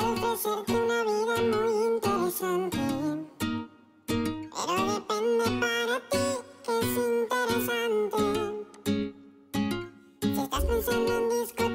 ofrecerte una vida muy interesante, pero depende para ti que es interesante. Si estás pensando en disco